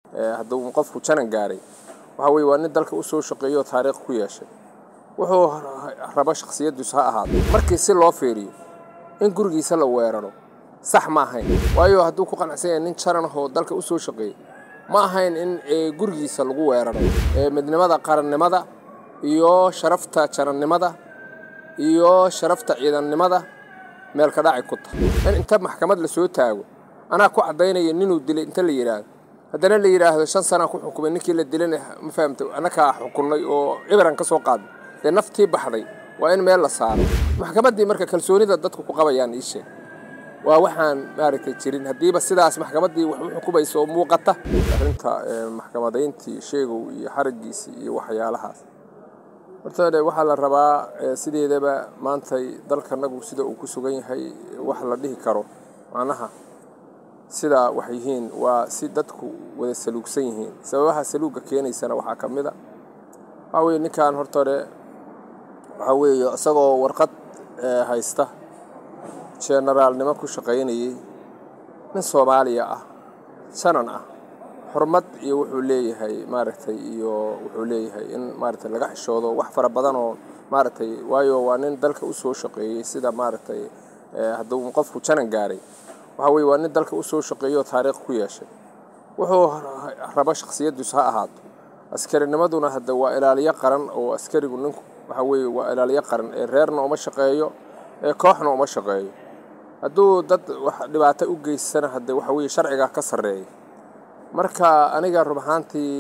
hadduu qofku janan gaaray waxa weeye waa nin dalka u soo shaqeeyo taariikh ku yeeshay wuxuu raba shakhsiyadiisu ha ahaado markii si loo fiiriyo in gurigiisa la weeraro sax ma ahayn waayo hadduu ku qanacsan yahay nin jaran ah oo dalka u soo shaqeeyay ma ahayn in gurigiisa lagu weeraro midnimada qarannimada iyo sharafta jarannimada iyo sharafta ciidannimada meel ka dhacay ku tahay in inta maxkamad la soo taago anaa ku cadaynaya inuu dilay inta la yiraahdo haddana la yiraahdo 5 sano ku xukumay ninkii la dilayna ma fahamtay anaka xukunay oo ibran ka soo qaad ee naftii baxday waa in meel la saaro maxkamaddii marka kalsoonida dadku ku qabayaan ishe waa waxaan maaragtay jirin hadiiba sidaas maxkamaddii wax u xukumayso muuqata arinta maxkamadayntii sheegow iyo xarigiisi iyo waxyaalahaas horta waxa la rabaa sideedaba maantay dalkanagu sida uu ku sugan yahay wax la dhihi karo macnaha sida wax yihiin waa si dadku wada saluugsan yihiin sababaha saluuga keenaysana waxa kamida waxa weeye ninkan horta waxa weeye isagoo warqad haysta generalnimo ku shaqeynayay nin Soomaaliya ah sanan ah xurmad iyo wuxuu leeyahay maaragtay iyo wuxuu leeyahay in maaragtay laga xishoodo wax fara badan oo maaragtay waayo waa nin dalka u soo shaqeeyay sida maaragtay hadduu qofku janan gaaray waxa weeye waa nin dalka u soo shaqeeyo taariikh ku yeeshay wuxuu raba shakhsiyadiisu ha ahaato askarinimaduna hadda waa ilaaliye qaran oo askarigu ninku waxa weeye waa ilaaliye qaran ee reerna uma shaqeeyo ee kooxna uma shaqeeyo hadduu dad wax dhibaato u geysana hadda waxa weeye sharciga ka sareeyo marka aniga rub ahaantii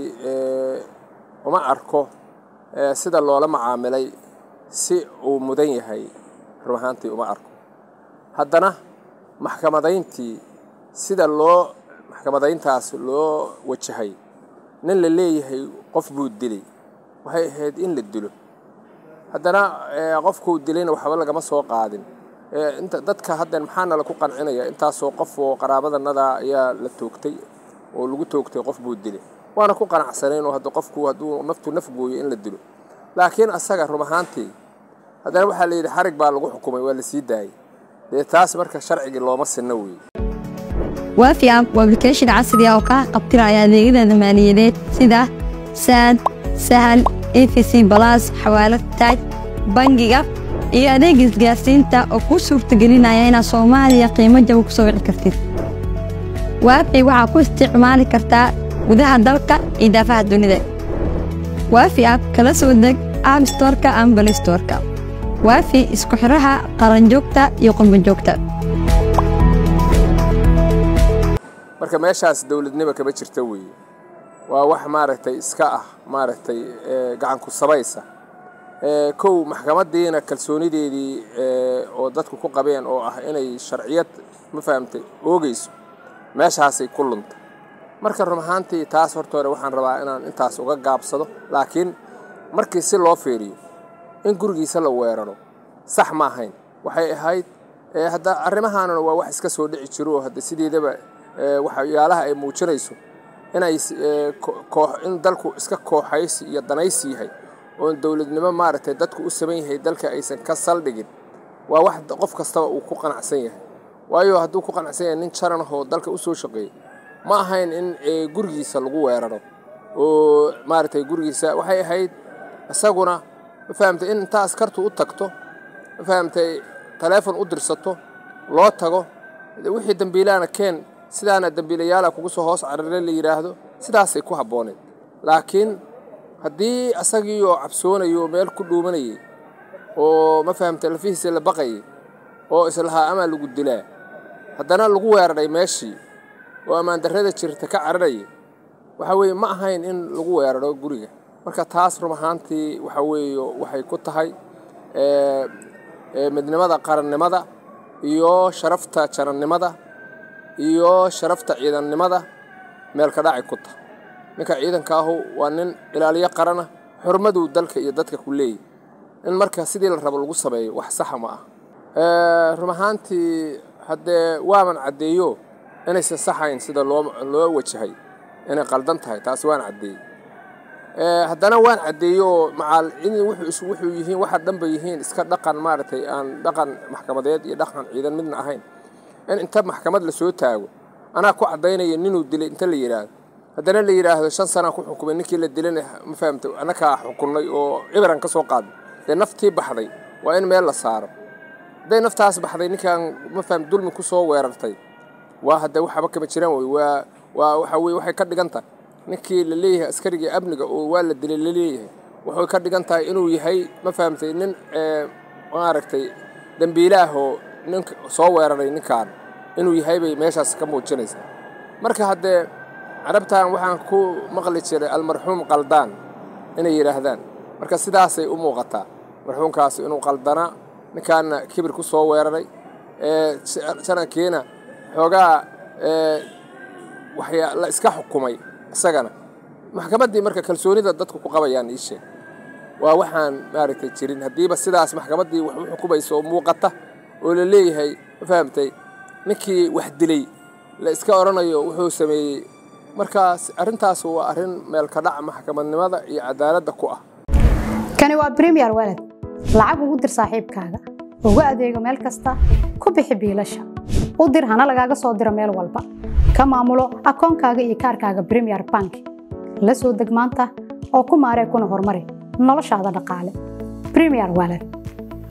uma arko sida loola macaamilay si uu mudan yahay rub ahaantii uma arko haddana maxkamadayntii sida loo maxkamadayntaas loo wajahay nin la leeyahay qof buu dilay waxay ahayd in la dilo haddana qofku dilayna waxba lagama soo qaadin inta dadka hadda maxaana la ku qancinaya intaasoo qof oo qaraabadanada ayaa la toogtay oo lagu toogtay qof buu dilay waana ku qanacsaneen oo hadda qofku hadduu naftu naf gooyo in la dilo laakiin asaga rub ahaantii haddana waxaa la yidhi xarig baa lagu xukumay waa la sii daayay taas marka sharciga looma sinna weeye وافي اب وابلكيشن عصري oo ka qabtiraya adeegyada maaliyadeed sida sad sahal efc plus xawaalad taaj bangiga iyo adeeg isgaarsiinta oo ku suurtagelinaya in Soomaaliya qiimo jaban ku soo wici kartid waafi waxa ku isticmaali kartaa gudaha dalka iyo daafaha dunida waafi app kala soo deg App Store-ka ama Play Store-ka waafi isku xiraha qaran joogta iyo qolba joogta marka meeshaas dawladnimo kaba jirta weeye waa wax maaragtay iska ah maaragtay gacan ku sabaysa kow maxkamadiina kalsoonideedii oo dadku ku qabeen oo ah inay sharciyad ma fahamtay oogayso meeshaasay ku lunta marka run ahaantii taas horta waxaan rabaa inaan intaas uga gaabsado laakiin markii si loo fiiriyo in gurigiisa la weeraro sax ma ahayn waxay ahayd hadda arrimahaana waa wax iska soo dhici jiro hadda sideedaba waxyaalaha ay muujinayso inay in dalku iska kooxaysi iyo danaysi yahay oo dawladnimo maaragtay dadku u sameeyay yahay dalka aysan ka saldhigin waa wax qof kasta uu ku qanacsan yahay waayo hadduu ku qanacsan yahay nin jaran ah oo dalka u soo shaqeeyay ma ahayn in gurigiisa lagu weeraro oo maaragtay gurigiisa waxay ahayd asaguna fahamtay in taas kartu u tagto fahamtay telefoon u dirsato loo tago wixii dambiilaana keen sidaana dambiilayaal kugu soo hoos carare la yiraahdo sidaasay ku habooneed laakiin haddii asagii oo cabsoonayo meel ku dhuumanayay oo ma fahamtay lafihiisa la baqay oo islaha ama lagu dilaa haddana lagu weeraray meeshii oo amaan darrada jirta ka cararay waxa weeye ma ahayn in lagu weeraro guriga marka taas run ahaantii waxa weeye waxay ku tahay midnimada qarannimada iyo sharafta jarannimada iyo sharafta ciidannimada meel ka dhacay ku tahay ninka ciidanka ah waa nin ilaaliye qaran ah xurmadu dalka iyo dadka ku leeyahay in marka sidii la rabo lagu sameeyo wax sax ma ah run ahaantii hadee waaman cadeeyo inaysan saxayn sida loo wajahay inay qaldan tahay taas waan cadeeyay haddana waan cadeeyo macal in wuxuu yihiin waxa dhanba yihiin iska dhaqan maaragtay aan dhaqan maxkamadeed iyo dhaqan ciidan midna ahayn in inta maxkamad la soo taago anaa ku cadaynaya inuu dilay inta la yiraahdo haddana la yidhaahdo 5 sano ku xukumay ninkii la dilanay ma fahamtay anaka xukunay oo ibran ka soo qaaday de naftii baxday waa in meel la saaro day naftaas baxday ninkan ma faham dulmi ku soo weerartay waa hadda waxba kama jiraan waxa waxay ka dhigantaa ninkii la leeyahay askariga amniga oo waa la dilay la leeyahay wuxuu ka dhigantaa inuu yahay ma fahamtay nin maaragtay dambiilaah oo ninka soo weeraray ninkan inuu yahay bay meeshaas ka muujinaysaa marka hadda carabtaan waxaan ku maqli jiray almarxuum qaldaan inay yiraahdaan marka sidaasay u muuqataa marxuumkaas inuu qaldana ninkan kibir ku soo weeraray sanadkiina xoogaa waxya la iska xukumay isagana maxkamaddii marka kalsoonida dadku ku qabayaan isheeg waa waxaan maaragtay jirin hadiiba sidaas maxkamaddii wax u xukumayso muuqata oo la leeyahay ma fahamtay ninkii wax dilay la iska oranayo wuxuu sameeyay markaas arintaas waa arin meel ka dhac maxkamadnimada iyo cadaaladda ku ah kani waa Premier Wallet lacag ugu dir saaxiibkaaga ugu adeego meel kasta ku bixi biilasha u dir hana lagaaga soo diro meel walba ka maamulo akoonkaaga iyo kaarkaaga Premier Bank la soo deg maanta oo ku maaree kuna horumari noloshaada dhaqaale Premier Wallet